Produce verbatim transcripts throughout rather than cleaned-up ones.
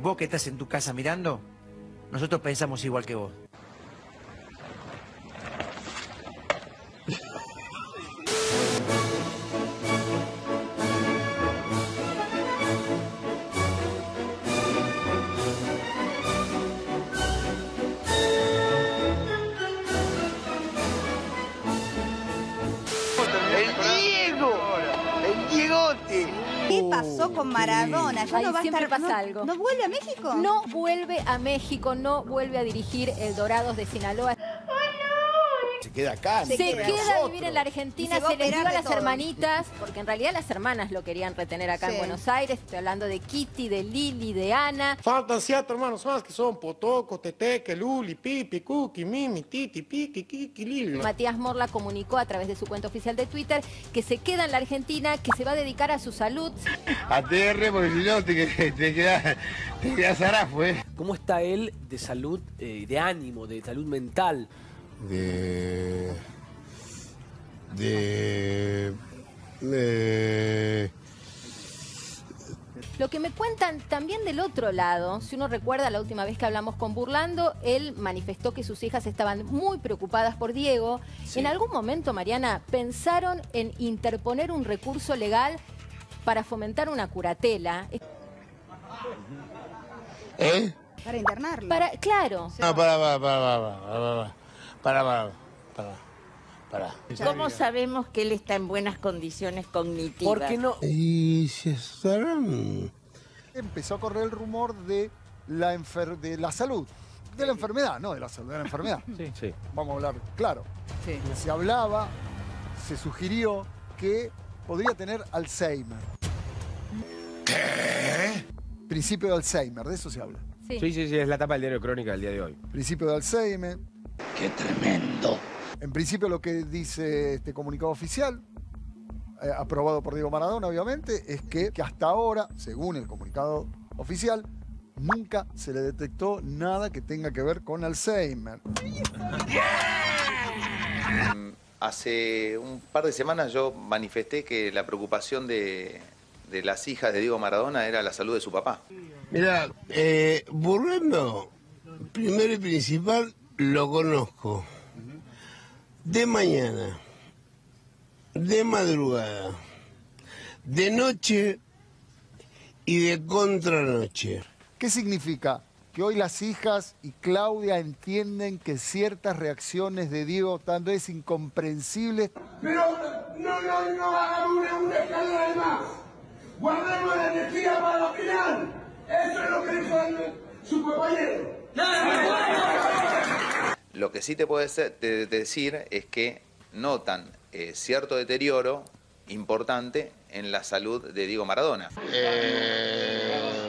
Vos que estás en tu casa mirando, nosotros pensamos igual que vos. ¿Qué pasó con Maradona? ¿Ya Ay, no va a siempre estar, pasa no, algo. ¿No vuelve a México? No vuelve a México, no vuelve a dirigir el Dorados de Sinaloa. Se queda acá. Se, Se queda, queda a vivir en la Argentina, Y se va a se les dio operar a de las todo. hermanitas, porque en realidad las hermanas lo querían retener acá Sí. en Buenos Aires. Estoy hablando de Kitty, de Lili, de Ana. Faltan siete hermanos más que son Potoco, Teteque, Luli, Pipi, Cuqui, Mimi, Titi, Piqui, Kiki, Lili. Matías Morla comunicó a través de su cuenta oficial de Twitter que se queda en la Argentina, que se va a dedicar a su salud. A T R, porque si no te, te quedas te quedás zarafo, ¿eh? ¿Cómo está él de salud, eh, de ánimo, de salud mental? De... De... de... Lo que me cuentan también del otro lado, si uno recuerda la última vez que hablamos con Burlando, él manifestó que sus hijas estaban muy preocupadas por Diego. Sí. En algún momento, Mariana, pensaron en interponer un recurso legal para fomentar una curatela. ¿Eh? Para internarlo. Para, claro. No, para, para, para, para, para, para, para, para, para. ¿Cómo sabemos que él está en buenas condiciones cognitivas? ¿Por qué no? Y si estarán... Empezó a correr el rumor de la, enfer de la salud, de la enfermedad, no de la salud, de la enfermedad. Sí, sí. Vamos a hablar claro. Sí. Se hablaba, se sugirió que podría tener Alzheimer. ¿Qué? Principio de Alzheimer, de eso se habla. Sí. Sí, sí, sí, es la tapa del diario Crónica del día de hoy. Principio de Alzheimer. ¡Qué tremendo! En principio lo que dice este comunicado oficial, eh, aprobado por Diego Maradona obviamente, es que, que hasta ahora, según el comunicado oficial, nunca se le detectó nada que tenga que ver con Alzheimer. Hace un par de semanas yo manifesté que la preocupación de, de las hijas de Diego Maradona era la salud de su papá. Mira, eh, Burlando, primero y principal, lo conozco. De mañana, de madrugada, de noche y de contranoche. ¿Qué significa? Que hoy las hijas y Claudia entienden que ciertas reacciones de Diego tal vez incomprensibles. Pero no, no, no hagamos una, una escalera de más. Guardemos la energía para la final. Eso es lo que dijo su compañero. Lo que sí te puedo decir es que notan eh, cierto deterioro importante en la salud de Diego Maradona. Eh,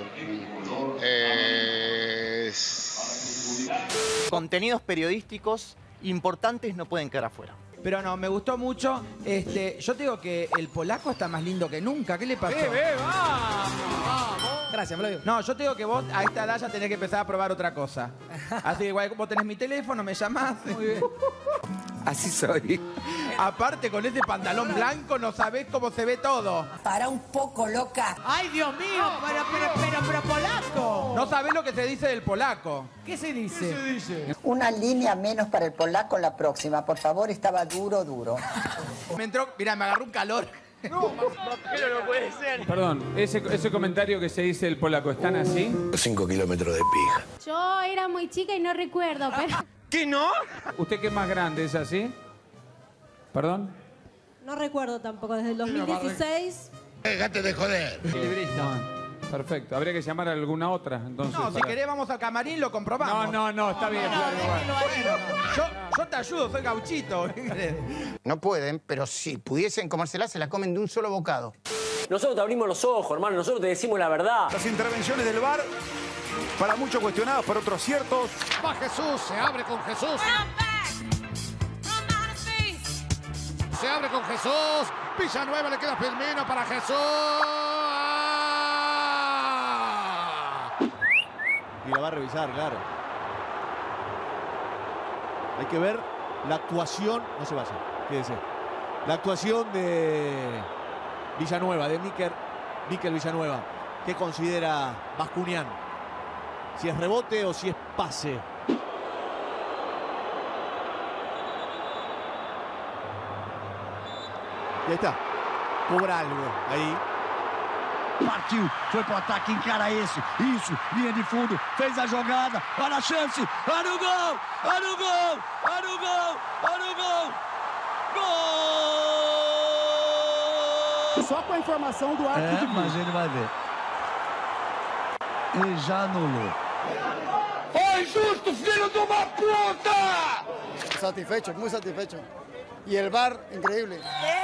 eh, Contenidos periodísticos importantes no pueden quedar afuera. Pero no, me gustó mucho. Este, yo te digo que el polaco está más lindo que nunca. ¿Qué le pasó? ¡Eh, eh, vamos! Gracias, me lo digo. No, yo te digo que vos a esta edad ya tenés que empezar a probar otra cosa. Así que igual vos tenés mi teléfono, me llamás. Muy bien. Así soy. Aparte, con ese pantalón blanco no sabés cómo se ve todo. Para un poco, loca. ¡Ay, Dios mío! Pero, pero, pero, pero, polaco. No sabés lo que se dice del polaco. ¿Qué se dice? ¿Qué se dice? Una línea menos para el polaco la próxima, por favor, estaba duro, duro. Me entró, mirá, me agarró un calor. No, pero no puede ser. Perdón, ese, ese comentario que se dice el polaco, ¿están así? Cinco kilómetros de pija. Yo era muy chica y no recuerdo, pero... ¿Qué no? ¿Usted que es más grande, es así? ¿Perdón? No recuerdo tampoco, desde el dos mil dieciséis... Déjate de joder. No. Perfecto, habría que llamar a alguna otra, entonces. No, si para- querés vamos al camarín, lo comprobamos. No, no, no, está bien. Flavio, igual. Yo, yo te ayudo, soy gauchito. ¿Qué querés? No pueden, pero si pudiesen comérsela, se la comen de un solo bocado. Nosotros te abrimos los ojos, hermano, nosotros te decimos la verdad. Las intervenciones del V A R, para muchos cuestionadas, para otros ciertos. Va Jesús, se abre con Jesús. Se abre con Jesús. Villanueva le queda Firmino para Jesús. Y la va a revisar, claro. Hay que ver la actuación, no se vaya, quédese. La actuación de Villanueva, de Mikel, Mikel Villanueva. ¿Qué considera Bascunian? si es rebote o si es pase. E aí está, cobra algo aí. Partiu, foi pro ataque, encara esse, isso, linha de fundo, fez a jogada, olha a chance, olha o gol, olha o gol, olha o gol, olha o gol, gol! Só com a informação do árbitro É, de vídeo. mas ele vai ver. E já anulou. ¡Oh, injusto, filho de uma puta! Satisfecho, muy satisfecho. Y el V A R, increíble.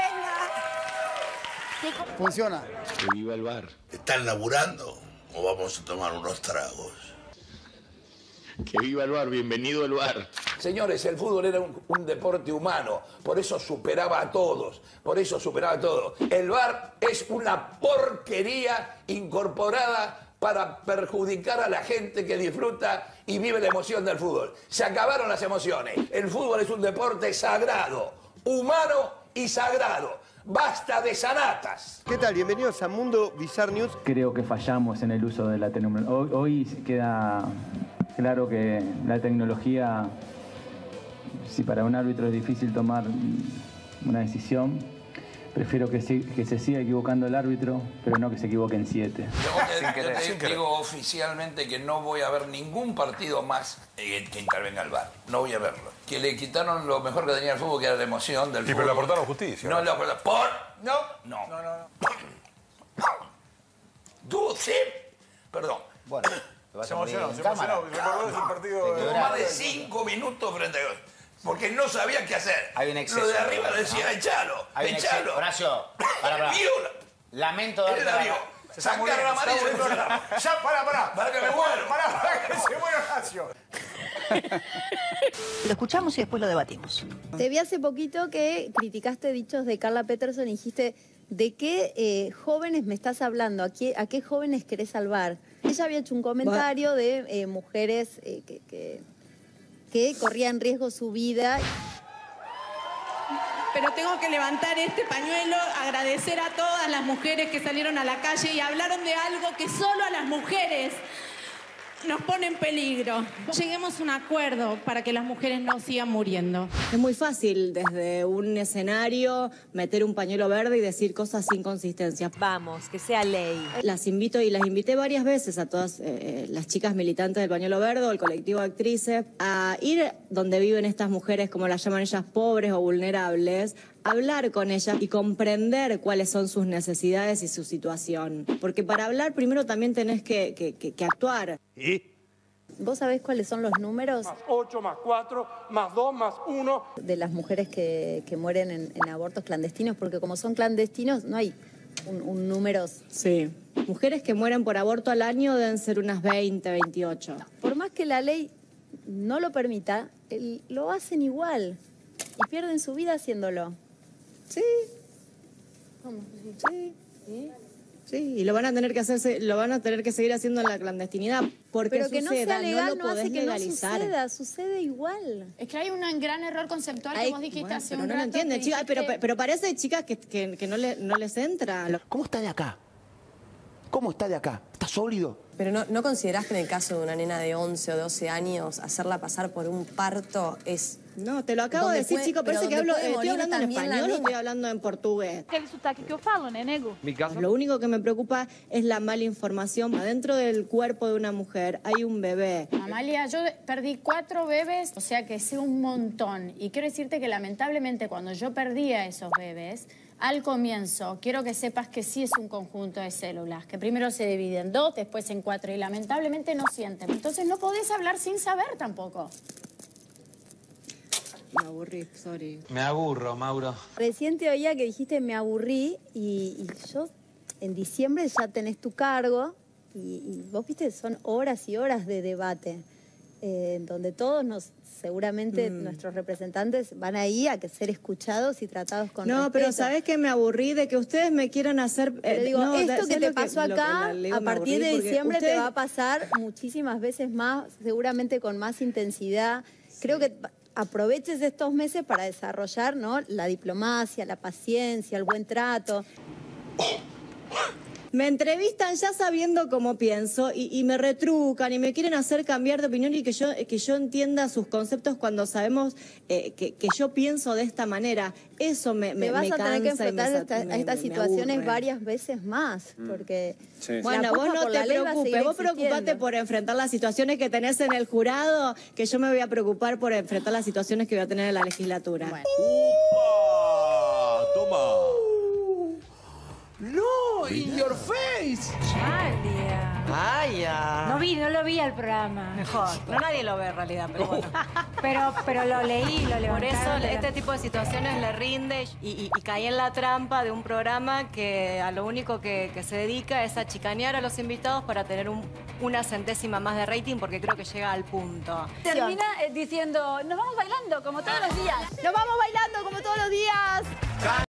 Funciona. Que viva el V A R. ¿Están laburando o vamos a tomar unos tragos? Que viva el V A R, bienvenido el V A R. Señores, el fútbol era un, un deporte humano, por eso superaba a todos, por eso superaba a todos. El V A R es una porquería incorporada para perjudicar a la gente que disfruta y vive la emoción del fútbol. Se acabaron las emociones. El fútbol es un deporte sagrado, humano y sagrado. ¡Basta de sanatas! ¿Qué tal? Bienvenidos a Mundo Bizarre News. Creo que fallamos en el uso de la tecnología. Hoy, hoy queda claro que la tecnología, si para un árbitro es difícil tomar una decisión, prefiero que, sí, que se siga equivocando el árbitro, pero no que se equivoquen siete. Yo te, te, te digo oficialmente que no voy a ver ningún partido más eh, que intervenga el V A R. No voy a verlo. Que le quitaron lo mejor que tenía el fútbol, que era la emoción del Sí, fútbol. pero le aportaron justicia. No le aportaron. ¿Por? No. No. No, no, no. ¿Tú sí? Perdón. Bueno, se emocionó, se emocionó. Recordó ese partido. Tuvo más de cinco minutos frente a... Porque no sabía qué hacer. Hay un exceso. Lo de arriba le decía, ¿no? echalo, Hay un exceso. echalo. Horacio, para, para. Viola. Lamento Él la darte vio. la... Sacar la amarilla y programa. Ya, pará, pará. Para que me muero. Pará, pará, que se muera Horacio. Lo escuchamos y después lo debatimos. Te vi hace poquito que criticaste dichos de Carla Peterson y dijiste, ¿de qué eh, jóvenes me estás hablando? ¿A qué, ¿A qué jóvenes querés salvar? Ella había hecho un comentario de eh, mujeres eh, que, que, que corrían riesgo su vida. Pero tengo que levantar este pañuelo, agradecer a todas las mujeres que salieron a la calle y hablaron de algo que solo a las mujeres nos pone en peligro. Lleguemos a un acuerdo para que las mujeres no sigan muriendo. Es muy fácil desde un escenario meter un pañuelo verde y decir cosas sin consistencia. Vamos, que sea ley. Las invito y las invité varias veces a todas eh, las chicas militantes del pañuelo verde o el colectivo de actrices a ir donde viven estas mujeres, como las llaman ellas, pobres o vulnerables, hablar con ellas y comprender cuáles son sus necesidades y su situación. Porque para hablar primero también tenés que, que, que, que actuar. ¿Y? ¿Vos sabés cuáles son los números? Más ocho, más cuatro, más dos, más uno. De las mujeres que, que mueren en, en abortos clandestinos, porque como son clandestinos no hay un, un número... Sí. Mujeres que mueren por aborto al año deben ser unas veinte, veintiocho. Por más que la ley no lo permita, el, lo hacen igual y pierden su vida haciéndolo. Sí. ¿Cómo? Sí. ¿Sí? Sí, y lo van a tener que hacerse, lo van a tener que seguir haciendo en la clandestinidad. Porque Pero que suceda, no sea legal no, no, lo podés hace que legalizar. no suceda, sucede igual. Es que hay un gran error conceptual Ay, que vos dijiste bueno, hace pero un no rato. lo entienden, que chicas. Ay, pero, dijiste- pero parece, chicas, que, que, que no, le, no les entra. ¿Cómo está de acá? ¿Cómo está de acá? ¿Está sólido? Pero no, ¿no considerás que en el caso de una nena de once o doce años, hacerla pasar por un parto es... No, te lo acabo de donde decir, puede- chico, pero parece que donde hablo, puede eh, estoy morir hablando en también la español o nena? estoy hablando en portugués. Aquele sotaque que eu falo, né, nego? Lo único que me preocupa es la mala información. Adentro del cuerpo de una mujer hay un bebé. Amalia, yo perdí cuatro bebés, o sea que sé un montón. Y quiero decirte que lamentablemente cuando yo perdí a esos bebés, al comienzo, quiero que sepas que sí es un conjunto de células, que primero se divide en dos, después en cuatro, y lamentablemente no sienten. Entonces no podés hablar sin saber tampoco. Me aburrí, sorry. Me aburro, Mauro. Recién te oía que dijiste me aburrí y, y yo en diciembre ya tenés tu cargo y, y vos viste, son horas y horas de debate, eh, donde todos nos, seguramente Mm. nuestros representantes van ahí a que ser escuchados y tratados con No, respeto. pero ¿sabés que me aburrí de que ustedes me quieran hacer... Pero eh, digo, no, esto ¿sabés que lo te pasó lo que acá, la leo? a Me partir de aburrí porque diciembre te ustedes- va a pasar muchísimas veces más, seguramente con más intensidad. Creo que aproveches estos meses para desarrollar, ¿no?, la diplomacia, la paciencia, el buen trato. Me entrevistan ya sabiendo cómo pienso y, y me retrucan y me quieren hacer cambiar de opinión y que yo, que yo entienda sus conceptos cuando sabemos eh, que, que yo pienso de esta manera. Eso me, me, Te vas me a tener que cansa y me enfrentar sa- esta- me- a estas me situaciones aburre. varias veces más, porque... Sí. la Bueno, vos puja no por la te ley va a seguir preocupes, vos preocupate existiendo. por enfrentar las situaciones que tenés en el jurado, que yo me voy a preocupar por enfrentar las situaciones que voy a tener en la legislatura. ¡Upa! Toma. No, in your face. Amalia. Ay, ya. No vi, no lo vi al programa. Mejor. No nadie lo ve en realidad, pero bueno. Pero, pero lo leí, lo levantaron. Por eso de la- este tipo de situaciones le rinde y, y- y caí en la trampa de un programa que a lo único que, que se dedica es a chicanear a los invitados para tener un- una centésima más de rating porque creo que llega al punto. Termina eh, diciendo, nos vamos bailando como todos los días. Nos vamos bailando como todos los días.